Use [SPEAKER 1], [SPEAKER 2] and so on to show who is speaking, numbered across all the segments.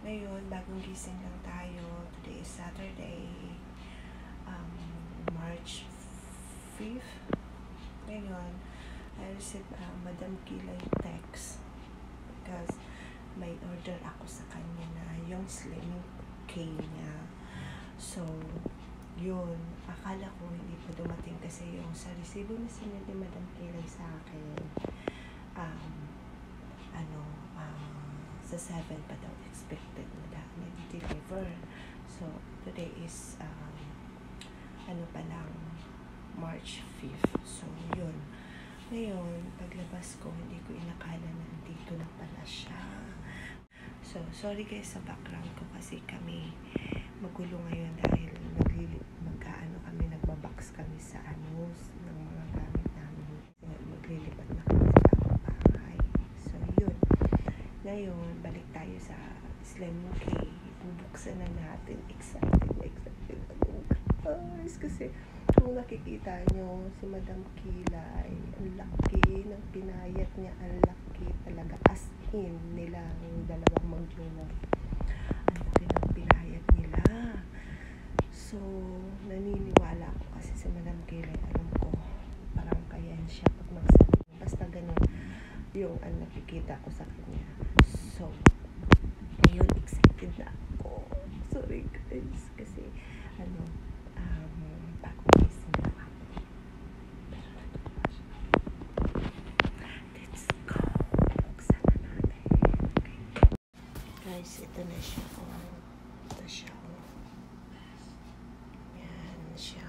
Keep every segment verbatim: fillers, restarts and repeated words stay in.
[SPEAKER 1] Ngayon, bagong gising lang tayo. Today is Saturday, um, March fifth. Ngayon, I received uh, Madam Kilay text because may order ako sa kanya na yung slim K niya. So, yun. Akala ko hindi pa dumating kasi yung sa resibo na sinend ni Madam Kilay sa akin, um, ano, um, sa seven pa daw expected na dahil deliver. So, today is, um, ano pa lang, March fifth. So, yun. Ngayon, paglabas ko, hindi ko inakala na dito na pala siya. So, sorry guys sa background ko kasi kami magulo ngayon dahil maglili, magkaano kami, nagbabox kami sa ano, ng mga gamit namin. Maglilipat na kami sa bagong bahay. So, yun. Ngayon, balik tayo sa Slim K. Bubuksan na natin. Excited, excited ako. Guys, kasi kung nakikita nyo, si Madam Kilay, ang laki ng pinayat niya, ang laki talaga. As in, nila, yung dalawang mag-jowa. Ang laki ng pinayat nila. So, naniniwala ako kasi si Madam Kilay, alam ko, parang kayan siya pag magsalita. Basta ganun yung ang nakikita ko sa kanya. So, ngayon, excited na ako. Sorry guys, kasi, ano, um, bagong gising na ako. Let's go. Buksan na natin. Okay. Guys, ito na siya. Oh. Ito siya. Oh. Yan siya.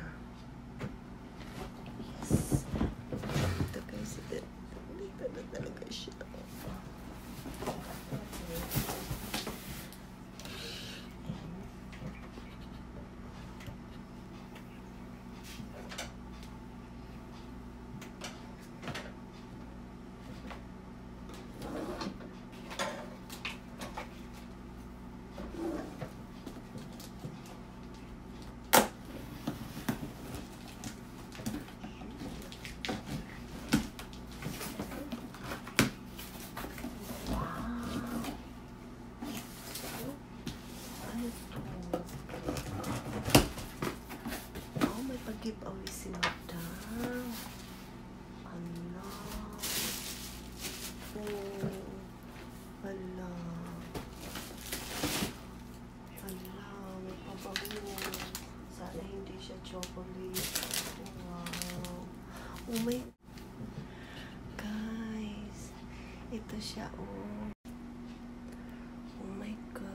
[SPEAKER 1] Yes. Ito guys, ito. Dito na talaga siya. Giveaway si Madam. Hala. Oh. Hala. Hala. May pabango. Sana hindi siya chocolate. Wow. Oh my. Guys. Ito siya. Oh. Oh my gosh.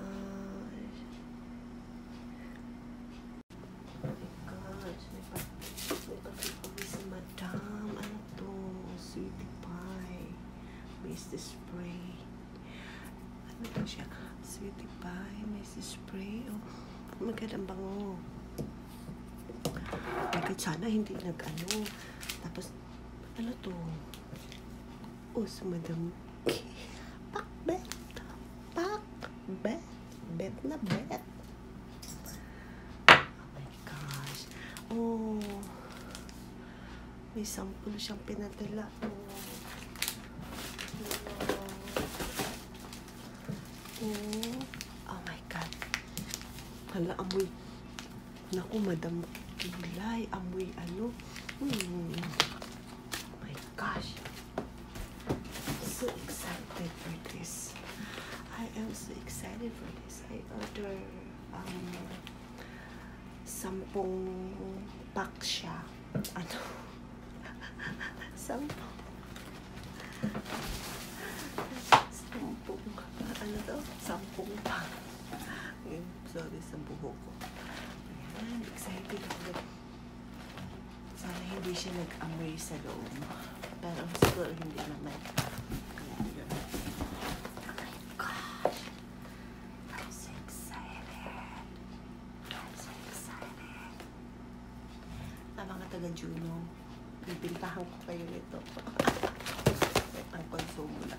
[SPEAKER 1] May pag-giveaway si Madam. Ano to? Sweetie Pie. Mist spray. Ano to siya? Sweetie Pie. Mist spray. Oh, magandang bango. Bakit sana hindi nag-ano. Tapos, ano to? Oh, si Madam. Pak bet. Pak bet. Bet na bet. Oh, may sample siyang pinadala. Oh, oh, oh my God. Hala, amoy. Naku, Madam Kilay. Amoy ano. Hmm. Oh my gosh. So excited for this. I am so excited for this. I order, um, sampung pack siya. Ano? Sampung. Sampung. Ano to? Sampung pack. Sorry sa buho ko. Ayan, excited ako. Sana hindi siya nag-amoy sa loob. Pero siguro hindi naman. Taga Juno, bibintahan ko kayo nito. Ang konsumo lang.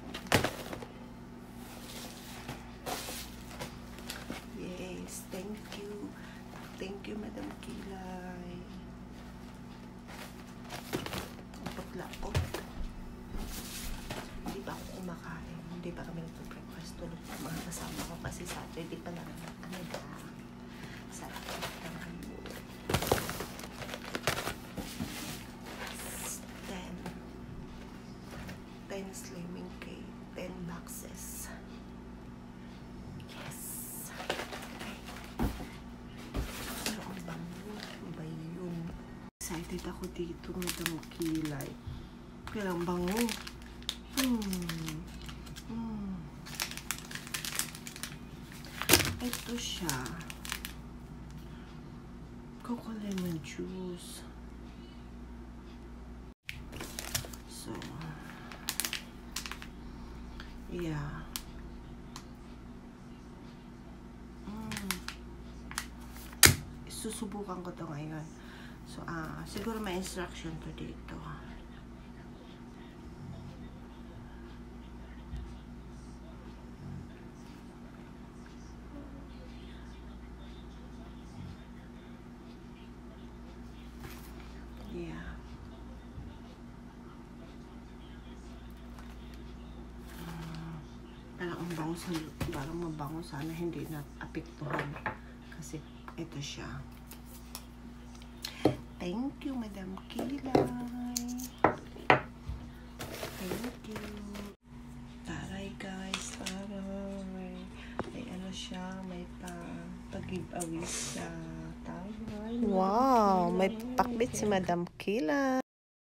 [SPEAKER 1] Yes, thank you. Thank you, Madam Kilay. Ang paglaot. Hindi ba ako kumakain? Hindi ba kami nagpa-breakfast? Tulog pa mga kasama ko kasi Saturday pa lang. Ano ba? Saturday pa lang. ten. ten slimming cake. ten boxes. Yes. Pero ang bango. Ang ba yun? Excited ako dito. Madam Kilay. Kaya ang bango. Hmm. Hmm. Ito siya. Coco lemon juice. So, yeah. Mm. Susubukan ko to ngayon. So, ah, siguro may instruction to dito. Yeah. Uh, parang ang bango sa, parang mabango sana hindi na apektuhan kasi ito siya. Thank you, Madam Kilay. Thank you. Taray guys, taray. May ano siya, may pa pag-giveaway sa taray. Wow, may pakbit si Madam Kilay.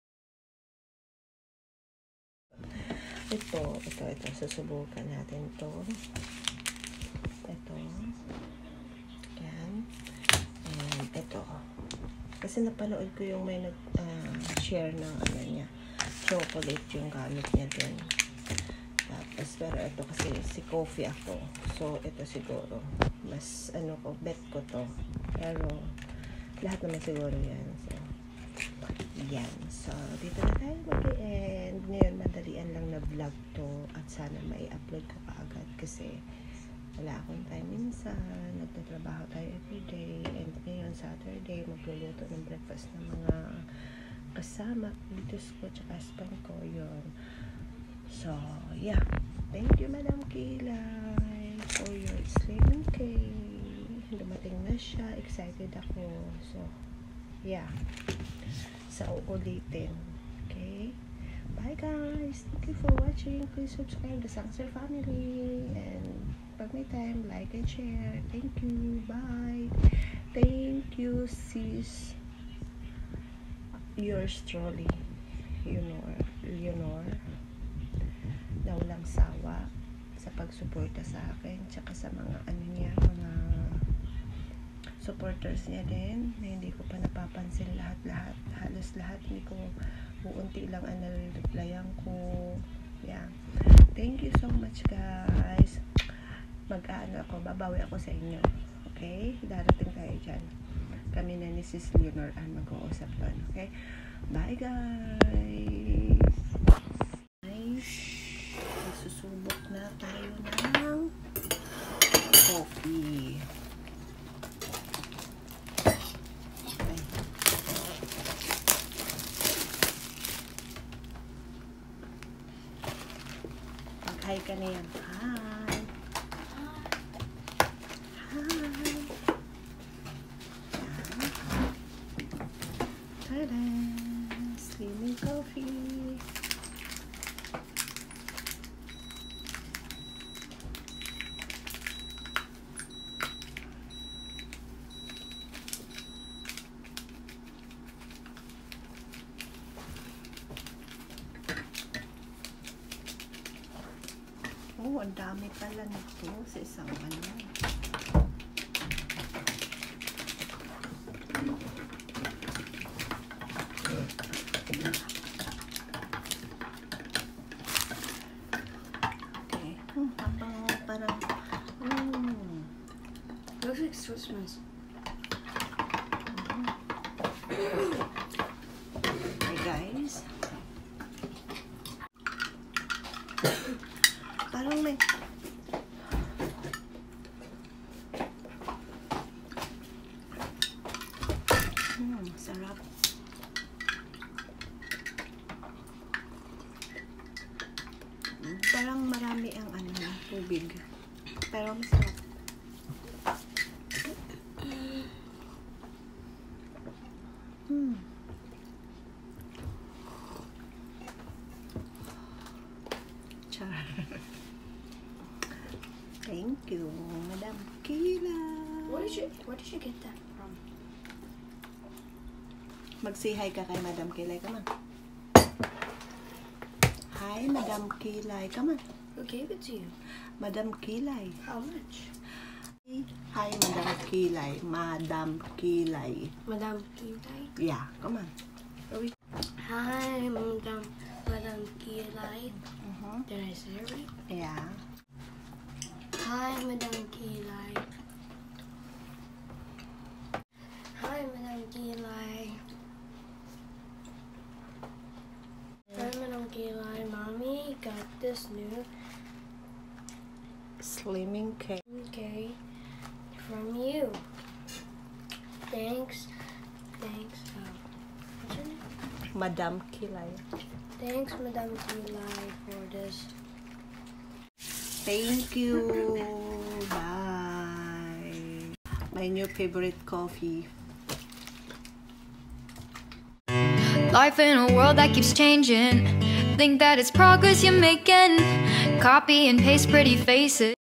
[SPEAKER 1] Ito, ito, ito. Susubukan natin ito. Ito. Yan. And ito. Kasi napanood ko yung may nag-share uh, ng ano niya. Chocolate yung gamit niya din. Tapos, pero ito kasi si coffee ako. So, ito siguro. Mas, ano ko, bet ko to. Pero, lahat naman siguro yan. So, yan. So, dito na tayo mag-end. Ngayon, madalian lang na vlog to. At sana mai-upload ko kaagad. Kasi, wala akong time minsan. Nagtatrabaho tayo everyday. And ngayon, Saturday, magluluto ng breakfast ng mga kasama. Dito ko, tsaka husband ko. Yun. So, yeah. Thank you, Madam Kilay, for your slimming cake. Dumating na siya. Excited ako. So, yeah. Sa uulitin. Okay? Bye, guys. Thank you for watching. Please subscribe to Sangster Family. And pag may time, like and share. Thank you. Bye. Thank you, sis. Yours truly, Leonor. Leonor. Na walang sawa sa pagsuporta sa akin. Tsaka sa mga ano niya, mga supporters niya din. Na hindi ko pa napapansin lahat-lahat. Halos lahat. Hindi ko buunti lang ang nare-replyan ko. Yeah. Thank you so much, guys. Mag-aano ako, babawi ako sa inyo. Okay? Darating tayo dyan. Kami na ni Sis Leonor ang mag-uusap doon. Okay? Bye, guys! Guys, susubok na tayo ng coffee. Okay. Mag-hi ka na yan. Hi! Hi! Ta-da! Slimming coffee! Oh, ang dami pala nito sa isang ano. Okay. Hmm, habang parang hmm.
[SPEAKER 2] Looks like Christmas.
[SPEAKER 1] Mm-hmm. Hey guys. Parang may hmm, sarap. Parang marami ang ano, tubig. Pero masarap. Kilay.
[SPEAKER 2] What did you Where did you get that from?
[SPEAKER 1] Mag-say hi ka kay Madam Kilay. Come on. Hi, Madam Kilay. Come on.
[SPEAKER 2] Who gave it to you?
[SPEAKER 1] Madam Kilay.
[SPEAKER 2] How much?
[SPEAKER 1] Hi, Madam Kilay. Madam Kilay.
[SPEAKER 2] Madam Kilay.
[SPEAKER 1] Yeah, come on.
[SPEAKER 2] Hi, Madam Madam Kilay.
[SPEAKER 1] Uh-huh.
[SPEAKER 2] Did I say it right?
[SPEAKER 1] Yeah.
[SPEAKER 2] Hi, Madam Kilay. Hi, Madam Kilay. Hi, Madam Kilay. Mommy got this new
[SPEAKER 1] Slimming cake.
[SPEAKER 2] okay from you. Thanks. Thanks. Uh, what's your name?
[SPEAKER 1] Madam Kilay.
[SPEAKER 2] Thanks, Madam Kilay, for this.
[SPEAKER 1] Thank you. Bye. My new favorite coffee.
[SPEAKER 3] Life in a world that keeps changing. Think that it's progress you're making. Copy and paste pretty faces.